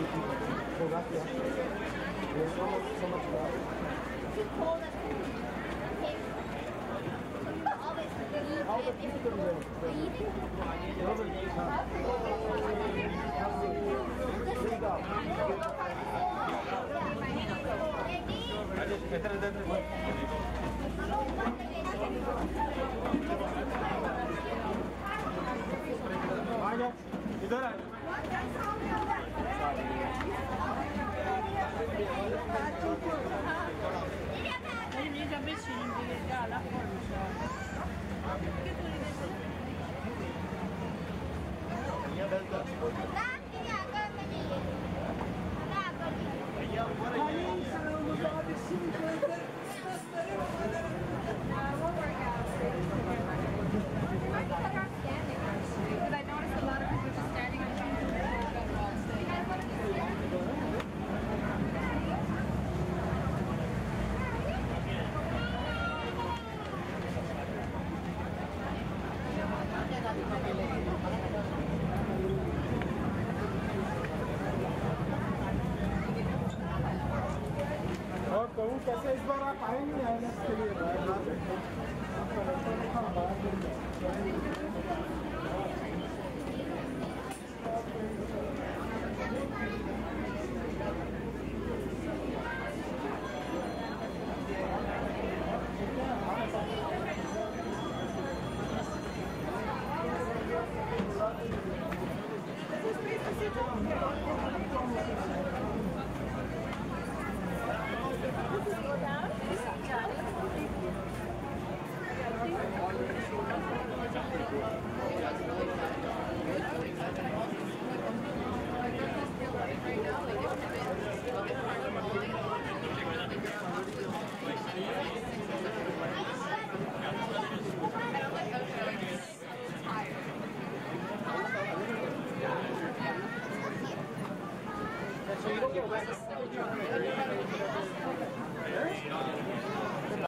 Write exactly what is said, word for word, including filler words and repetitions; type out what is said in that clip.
So that's yeah. There's so much, so much love. Too cold and okay. Always How the people can live? आजा इधर आ Quindi già vicini di alla forza. Because I noticed a lot of people just standing on shoes and better off staying. और कहूँ कैसे इस बार आप आए नहीं आए इसके लिए So you don't get wet.